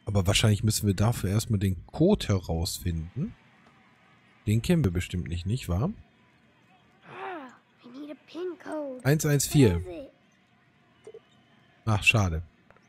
Aber wahrscheinlich müssen wir dafür erstmal den Code herausfinden. Den kennen wir bestimmt nicht wahr? I need a pin code. 114. What is it? Ach, schade.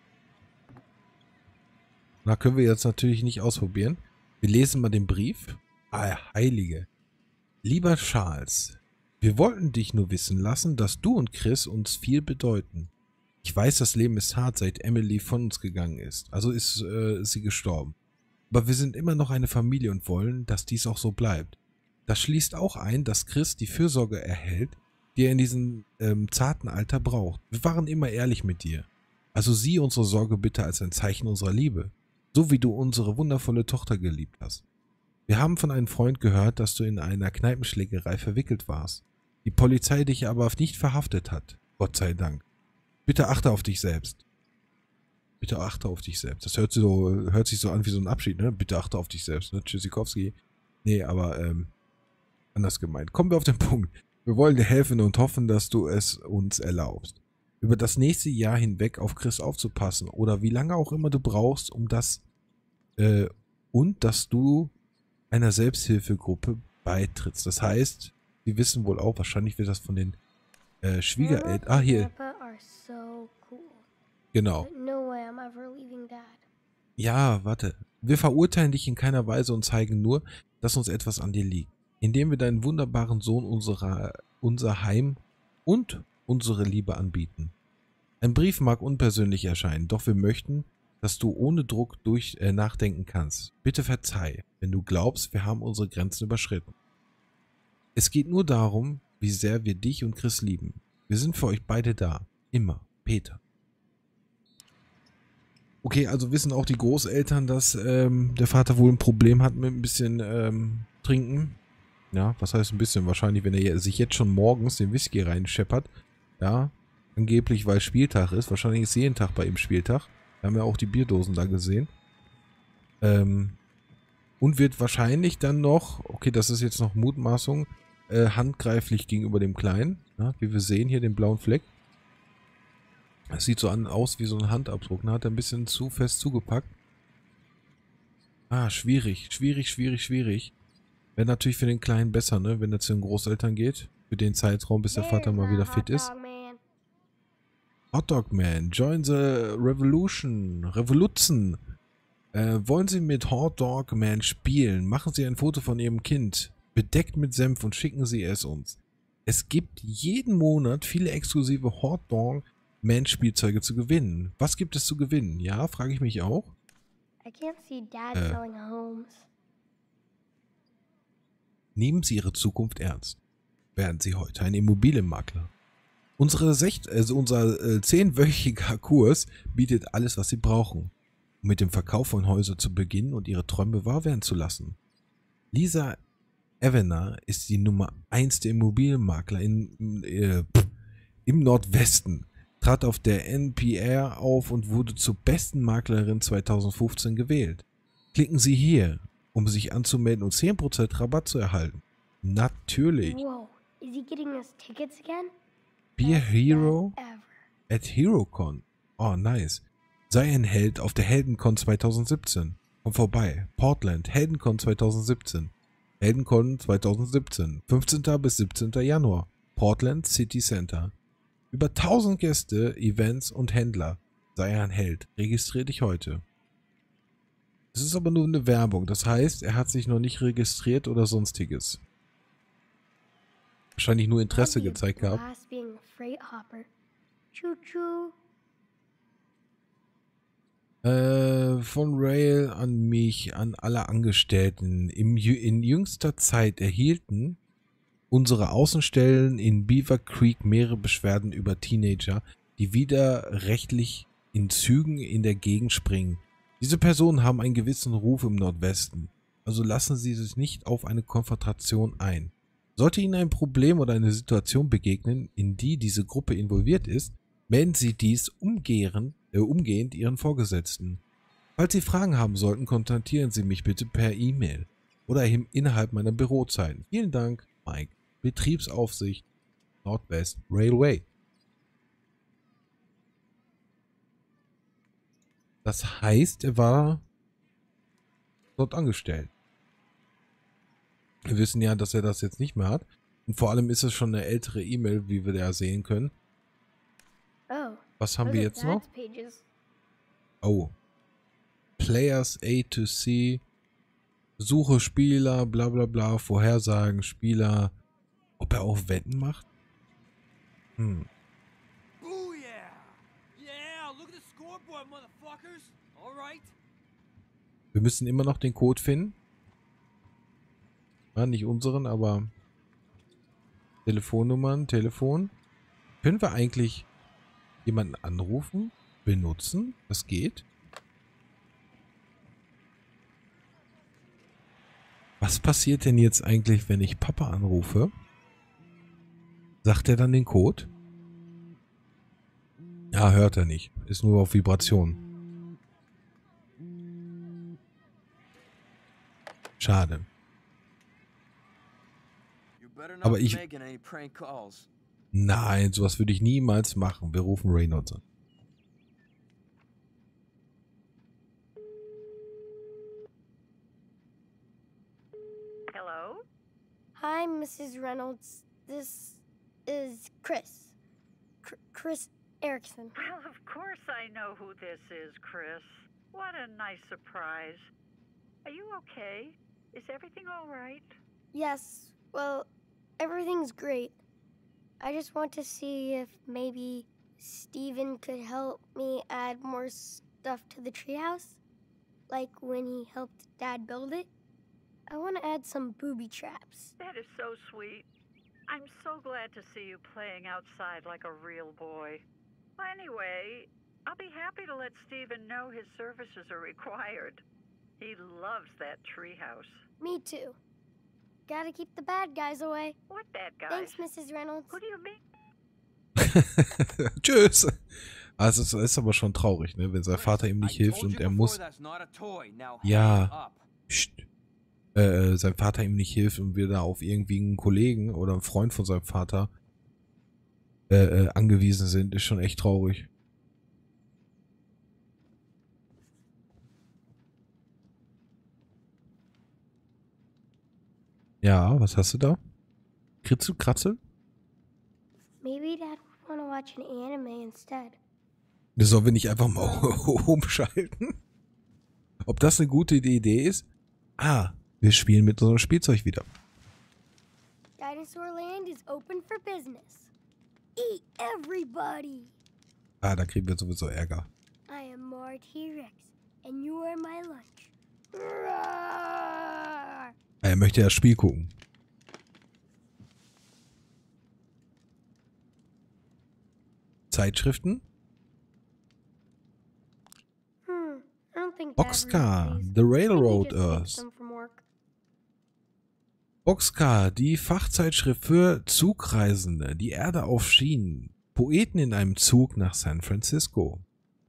Na, können wir jetzt natürlich nicht ausprobieren. Wir lesen mal den Brief. Ah, Heilige. Lieber Charles, wir wollten dich nur wissen lassen, dass du und Chris uns viel bedeuten. Ich weiß, das Leben ist hart, seit Emily von uns gegangen ist. Also ist sie gestorben. Aber wir sind immer noch eine Familie und wollen, dass dies auch so bleibt. Das schließt auch ein, dass Chris die Fürsorge erhält, die er in diesem zarten Alter braucht. Wir waren immer ehrlich mit dir. Also sieh unsere Sorge bitte als ein Zeichen unserer Liebe. So wie du unsere wundervolle Tochter geliebt hast. Wir haben von einem Freund gehört, dass du in einer Kneipenschlägerei verwickelt warst. Die Polizei dich aber nicht verhaftet hat. Gott sei Dank. Bitte achte auf dich selbst. Bitte achte auf dich selbst. Das hört sich so an wie so ein Abschied, ne? Bitte achte auf dich selbst, ne? Tschüssikowski. Nee, aber anders gemeint. Kommen wir auf den Punkt. Wir wollen dir helfen und hoffen, dass du es uns erlaubst. Über das nächste Jahr hinweg auf Chris aufzupassen oder wie lange auch immer du brauchst, um das und dass du einer Selbsthilfegruppe beitrittst. Das heißt, sie wissen wohl auch, wahrscheinlich wird das von den Schwiegereltern. Ah, hier. Grandpa are so cool. Genau. But no way I'm ever leaving Dad. Ja, warte. Wir verurteilen dich in keiner Weise und zeigen nur, dass uns etwas an dir liegt. Indem wir deinen wunderbaren Sohn unser Heim und unsere Liebe anbieten. Ein Brief mag unpersönlich erscheinen, doch wir möchten, dass du ohne Druck nachdenken kannst. Bitte verzeih, wenn du glaubst, wir haben unsere Grenzen überschritten. Es geht nur darum, wie sehr wir dich und Chris lieben. Wir sind für euch beide da. Immer. Peter. Okay, also wissen auch die Großeltern, dass der Vater wohl ein Problem hat mit ein bisschen Trinken. Ja, was heißt ein bisschen? Wahrscheinlich, wenn er sich jetzt schon morgens den Whisky reinscheppert. Ja, angeblich, weil Spieltag ist. Wahrscheinlich ist jeden Tag bei ihm Spieltag. Wir haben ja auch die Bierdosen da gesehen. Und wird wahrscheinlich dann noch, okay, das ist jetzt noch Mutmaßung, handgreiflich gegenüber dem Kleinen. Ja, wie wir sehen hier den blauen Fleck. Es sieht so aus wie so ein Handabdruck. Da hat er ein bisschen zu fest zugepackt. Ah, schwierig. Schwierig. Wäre natürlich für den Kleinen besser, ne? Wenn er zu den Großeltern geht. Für den Zeitraum, bis der Vater mal wieder fit ist. Hotdog Man, join the revolution. Revolution. Wollen Sie mit Hotdog Man spielen? Machen Sie ein Foto von Ihrem Kind. Bedeckt mit Senf und schicken Sie es uns. Es gibt jeden Monat viele exklusive Hotdog Man Spielzeuge zu gewinnen. Was gibt es zu gewinnen? Ja, frage ich mich auch. I can't see Dad selling homes. Nehmen Sie Ihre Zukunft ernst. Werden Sie heute ein Immobilienmakler. Unser 10-wöchiger Kurs bietet alles, was Sie brauchen, um mit dem Verkauf von Häusern zu beginnen und Ihre Träume wahr werden zu lassen. Lisa Evener ist die Nummer 1 der Immobilienmakler im Nordwesten, trat auf der NPR auf und wurde zur besten Maklerin 2015 gewählt. Klicken Sie hier, um sich anzumelden und 10% Rabatt zu erhalten. Natürlich. Whoa, is he getting us tickets again? Be a Hero Ever. at HeroCon. Oh, nice. Sei ein Held auf der HeldenCon 2017. Komm vorbei. Portland, HeldenCon 2017. HeldenCon 2017. 15. bis 17. Januar. Portland City Center. Über 1000 Gäste, Events und Händler. Sei ein Held. Registrier dich heute. Es ist aber nur eine Werbung. Das heißt, er hat sich noch nicht registriert oder sonstiges. Wahrscheinlich nur Interesse gezeigt gehabt. Being a freight hopper. Choo choo. Von Rail an mich, an alle Angestellten. In jüngster Zeit erhielten unsere Außenstellen in Beaver Creek mehrere Beschwerden über Teenager, die widerrechtlich in Zügen in der Gegend springen. Diese Personen haben einen gewissen Ruf im Nordwesten, also lassen Sie sich nicht auf eine Konfrontation ein. Sollte Ihnen ein Problem oder eine Situation begegnen, in die diese Gruppe involviert ist, melden Sie dies umgehend Ihren Vorgesetzten. Falls Sie Fragen haben sollten, kontaktieren Sie mich bitte per E-Mail oder innerhalb meiner Bürozeiten. Vielen Dank, Mike. Betriebsaufsicht Nordwest Railway. Das heißt, er war dort angestellt. Wir wissen ja, dass er das jetzt nicht mehr hat. Und vor allem ist es schon eine ältere E-Mail, wie wir da sehen können. Oh, Was haben those wir are jetzt noch? Dad's pages. Oh. Players A to C. Suche Spieler, bla bla bla. Vorhersagen, Spieler. Ob er auch Wetten macht? Booyah! Yeah, look at the scoreboard, motherfuckers! Alright. Wir müssen immer noch den Code finden. Ja, nicht unseren, aber Telefonnummern, Telefon. Können wir eigentlich jemanden anrufen? Benutzen? Das geht? Was passiert denn jetzt eigentlich, wenn ich Papa anrufe? Sagt er dann den Code? Ja, hört er nicht. Ist nur auf Vibration. Schade. Aber ich... Nein, sowas würde ich niemals machen. Wir rufen Reynolds an. Hello? Hi, Mrs. Reynolds. This is Chris. Chris Erickson. Well, of course I know who this is, Chris. What a nice surprise. Are you okay? Is everything all right? Yes, well, everything's great. I just want to see if maybe Steven could help me add more stuff to the treehouse. Like when he helped Dad build it. I want to add some booby traps. That is so sweet. I'm so glad to see you playing outside like a real boy. Well, anyway, I'll be happy to let Steven know his services are required. He loves that treehouse. Me too. Gotta keep the bad guys away. What bad guys? Thanks, Mrs. Reynolds. Who do you mean? Tschüss. Also es ist aber schon traurig, ne? Wenn sein Vater ihm nicht hilft und er muss... Ja. Psst. Sein Vater ihm nicht hilft und wir da auf irgendwie einen Kollegen oder einen Freund von seinem Vater angewiesen sind, ist schon echt traurig. Ja, was hast du da? Kritzel, Kratzel? Maybe Dad would want to watch an anime instead. Sollen wir nicht einfach mal umschalten? Ob das eine gute Idee ist? Ah, wir spielen mit unserem Spielzeug wieder. Dinosaur Land is open for business. Eat everybody. Ah, da kriegen wir sowieso Ärger. I am more T-Rex and you are my lunch. Roar! Er möchte das Spiel gucken. Zeitschriften? I don't think Dad Boxcar, reads these. The Maybe he Railroad just takes Earth. them from work. Boxcar, die Fachzeitschrift für Zugreisende, die Erde auf Schienen. Poeten in einem Zug nach San Francisco.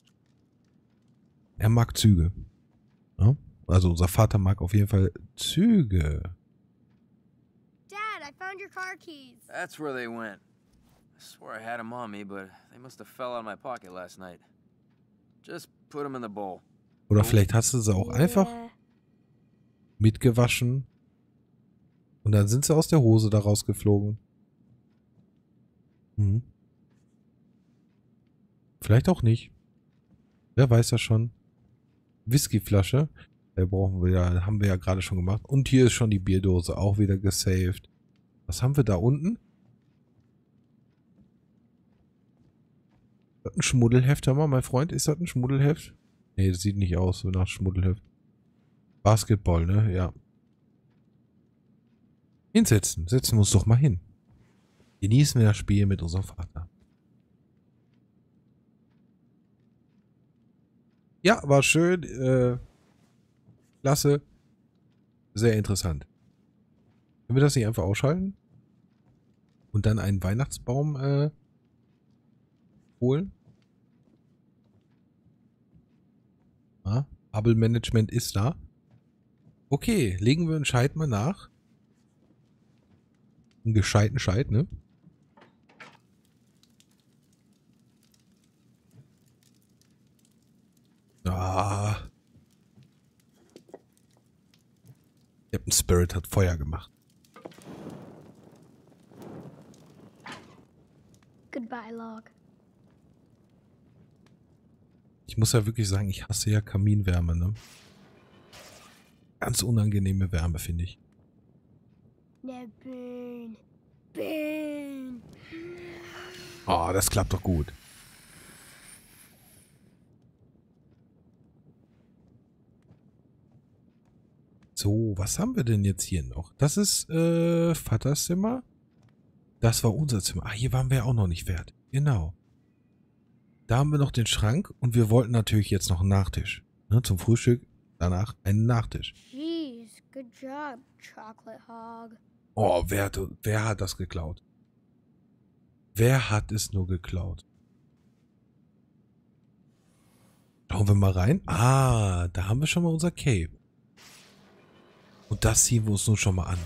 Er mag Züge. Ja? Also unser Vater mag auf jeden Fall Züge. Dad, I found your car keys. That's where they went. I swore I had them on me, but they must have fell out of my pocket last night. Just put them in the bowl. Oder vielleicht hast du sie auch einfach Yeah. mitgewaschen. Und dann sind sie aus der Hose da rausgeflogen. Hm. Vielleicht auch nicht. Wer weiß das schon. Whiskyflasche. Brauchen wir ja, haben wir ja gerade schon gemacht. Und hier ist schon die Bierdose auch wieder gesaved. Was haben wir da unten? Ist das ein Schmuddelheft? Hör mal, mein Freund, ist das ein Schmuddelheft? Nee, das sieht nicht aus so nach Schmuddelheft. Basketball, ne? Ja. Hinsetzen. Setzen wir uns doch mal hin. Genießen wir das Spiel mit unserem Vater. Ja, war schön. Klasse. Sehr interessant. Können wir das nicht einfach ausschalten? Und dann einen Weihnachtsbaum holen? Ah, Bubble Management ist da. Okay, legen wir einen Scheit mal nach. Einen gescheiten Scheit, ne? Ah, Captain Spirit hat Feuer gemacht. Goodbye, Log. Ich muss ja wirklich sagen, ich hasse ja Kaminwärme, ne? Ganz unangenehme Wärme, finde ich. Now burn. Burn. Oh, das klappt doch gut. So, was haben wir denn jetzt hier noch? Das ist Vaters Zimmer. Das war unser Zimmer. Ah, hier waren wir auch noch nicht fertig. Genau. Da haben wir noch den Schrank und wir wollten natürlich jetzt noch einen Nachtisch. Ne, zum Frühstück, danach einen Nachtisch. Jeez, good job, Chocolate Hog. Oh, wer hat das geklaut? Wer hat es nur geklaut? Schauen wir mal rein. Ah, da haben wir schon mal unser Cape. Und das ziehen wir uns nun schon mal an.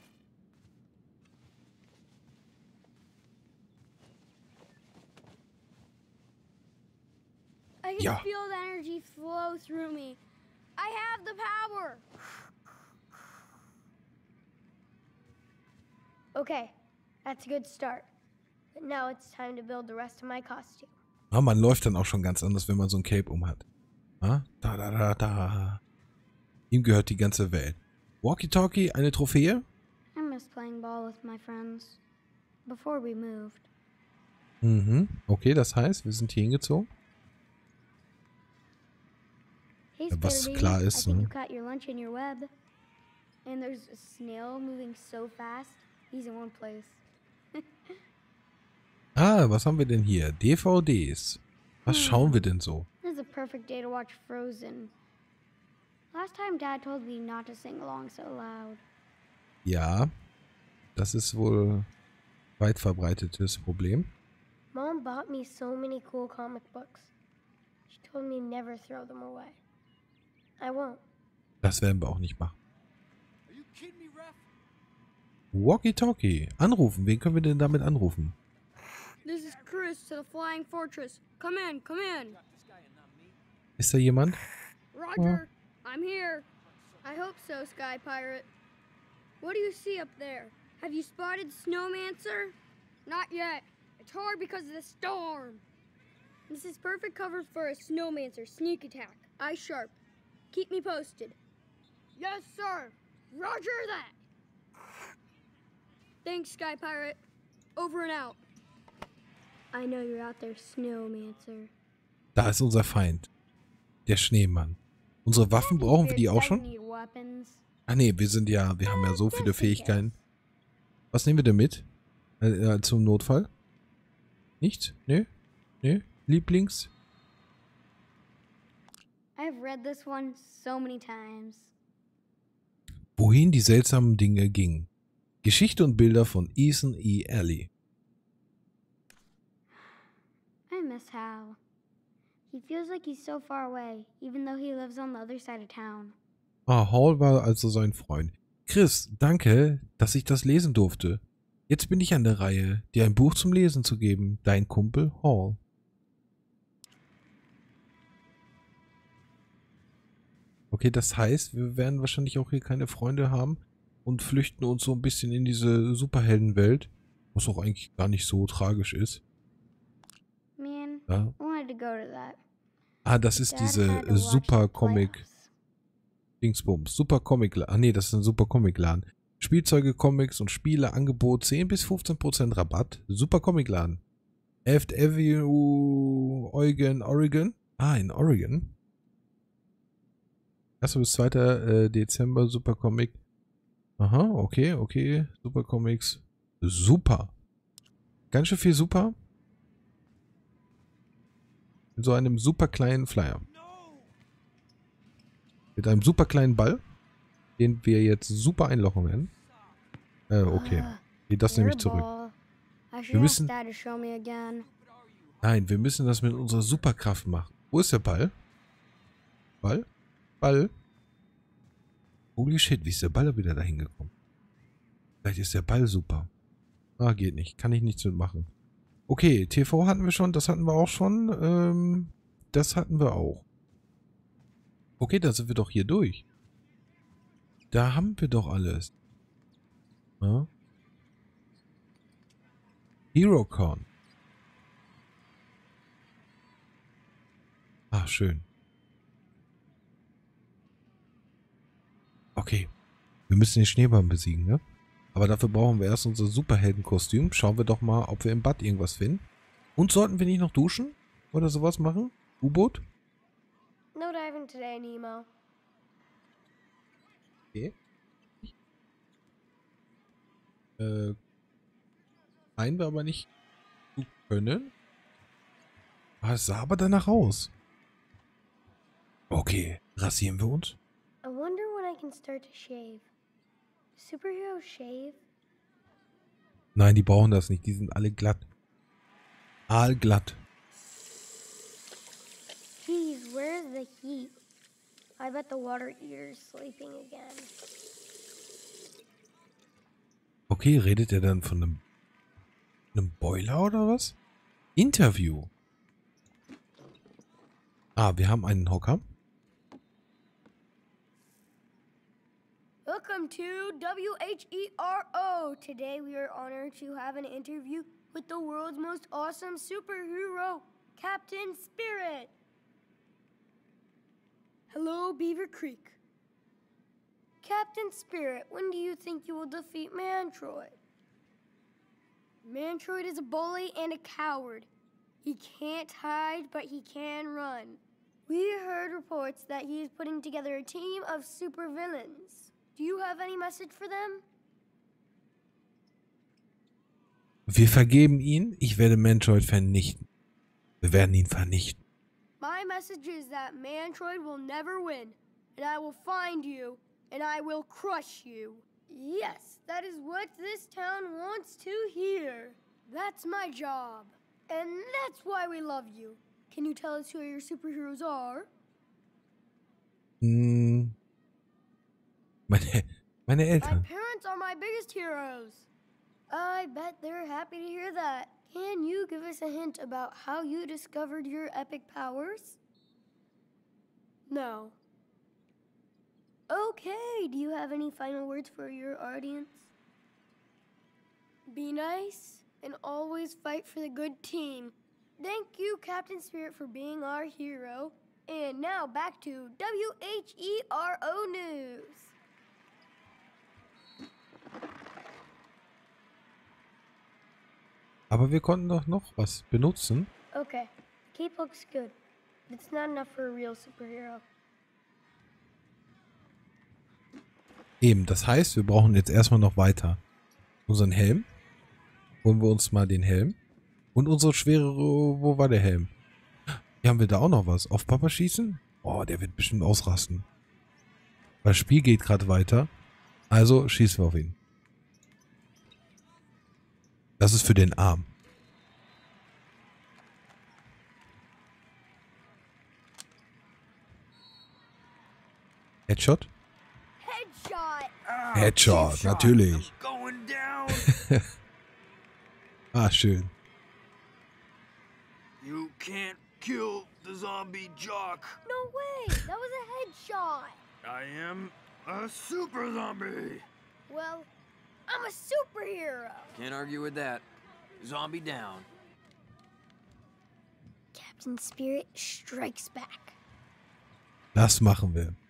I can Ja. feel the energy flow through me. I have the power. Okay, that's a good start. But now it's time to build the rest of my costume. Ah, man läuft dann auch schon ganz anders, wenn man so ein Cape umhat. Ah, da, da, da, da. Ihm gehört die ganze Welt. Walkie-Talkie, eine Trophäe? I miss playing ball with my friends. Before we moved. Mhm. Okay, das heißt, wir sind hier hingezogen. Hey, Ja, was Spider klar Baby, ist, I think ne? you caught your lunch in your web. And there's a snail moving so fast. He's in one place. Ah, was haben wir denn hier? DVDs. Was schauen wir denn so? This is a perfect day to watch Frozen. Last time Dad told me not to sing along so loud. Ja, das ist wohl weit verbreitetes Problem. Mom bought me so many cool comic books. She told me never throw them away. I won't. Das werden wir auch nicht machen. Walkie-Talkie. Anrufen. Wen können wir denn damit anrufen? This is Chris to the Flying Fortress. Come in, come in. Ist da jemand? Roger, I'm here. I hope so, Sky Pirate. What do you see up there? Have you spotted Snowmancer? Not yet. It's hard because of the storm. This is perfect cover for a Snowmancer sneak attack. Eye sharp. Keep me posted. Yes, sir. Roger that. Thanks, Sky Pirate. Over and out. I know you're out there, Snowmancer. Da ist unser Feind. Der Schneemann. Unsere Waffen, brauchen wir die auch schon? Ah ne, wir haben ja so viele Fähigkeiten. Was nehmen wir denn mit? Zum Notfall? Nichts? Nö? Nö? Lieblings? I've read this one so many times. Wohin die seltsamen Dinge gingen. Geschichte und Bilder von Ethan E. Alley. I miss Hal. He feels like he's so far away, even though he lives on the other side of town. Ah, Hall war also sein Freund. Chris, danke, dass ich das lesen durfte. Jetzt bin ich an der Reihe, dir ein Buch zum Lesen zu geben. Dein Kumpel Hall. Okay, das heißt, wir werden wahrscheinlich auch hier keine Freunde haben und flüchten uns so ein bisschen in diese Superheldenwelt, was auch eigentlich gar nicht so tragisch ist. Man, Ja. I wanted to go to that. Ah, das ist Dad diese had to watch Super the Comic playoffs. Dingsbums. Super Comic. Ah nee, das ist ein Super Comic Laden. Spielzeuge, Comics und Spiele, Angebot 10 bis 15% Rabatt. Super Comic Laden. 11th Avenue, Oregon. Ah, in Oregon. 1. bis 2. Dezember, Super Comic. Aha, okay. Super Comics. Super. Ganz schön viel Super. In so einem super kleinen Flyer. Mit einem super kleinen Ball, den wir jetzt super einlochen werden. Okay. Geht das nämlich zurück. Wir müssen... Nein, wir müssen das mit unserer Superkraft machen. Wo ist der Ball? Ball? Ball? Holy shit, wie ist der Ball wieder dahin gekommen? Vielleicht ist der Ball super. Ah, geht nicht. Kann ich nichts mitmachen. Okay, TV hatten wir schon, das hatten wir auch schon. Das hatten wir auch. Okay, da sind wir doch hier durch. Da haben wir doch alles. Ja? HeroCon. Ah, schön. Okay. Wir müssen den Schneemann besiegen, ne? Aber dafür brauchen wir erst unser Superheldenkostüm. Schauen wir doch mal, ob wir im Bad irgendwas finden. Und sollten wir nicht noch duschen? Oder sowas machen? U-Boot? No diving today, Nemo. Okay. Meinen wir aber nicht zu können. Ah, es sah aber danach aus. Okay, rasieren wir uns? I wonder when I can start to shave. Superheroes shave? Nein, die brauchen das nicht. Die sind alle glatt. Aalglatt. Geez, where's the heat? I bet the water eater's sleeping again. Okay, redet er dann von einem Boiler oder was? Interview. Ah, wir haben einen Hocker. Welcome to WHERO. Today we are honored to have an interview with the world's most awesome superhero, Captain Spirit. Hello, Beaver Creek. Captain Spirit, when do you think you will defeat Mantroid? Mantroid is a bully and a coward. He can't hide, but he can run. We heard reports that he is putting together a team of supervillains. Do you have any message for them? Wir vergeben ihn. Ich werde Mantroid vernichten. Wir werden ihn vernichten. My message is that Mantroid will never win, and I will find you, and I will crush you. Yes, that is what this town wants to hear. That's my job, and that's why we love you. Can you tell us who your superheroes are? Meine My Eltern. parents are my biggest heroes. I bet they're happy to hear that. Can you give us a hint about how you discovered your epic powers? No. Okay, do you have any final words for your audience? Be nice and always fight for the good team. Thank you, Captain Spirit, for being our hero. And now back to WHERO News. Aber wir konnten doch noch was benutzen. Okay, cape looks good. It's not enough for a real superhero. Eben, das heißt, wir brauchen jetzt erstmal noch weiter unseren Helm. Holen wir uns mal den Helm. Und unsere schwere... Wo war der Helm? Hier haben wir da auch noch was. Auf Papa schießen? Oh, der wird bestimmt ausrasten. Weil das Spiel geht gerade weiter. Also schießen wir auf ihn. Das ist für den Arm. Headshot? Headshot! Headshot, natürlich. Going down. Ah, schön. You can't kill the zombie jock. No way! That was a headshot! I am a super zombie. Well, I'm a superhero! Can't argue with that. Zombie down. Captain Spirit strikes back. Das machen wir.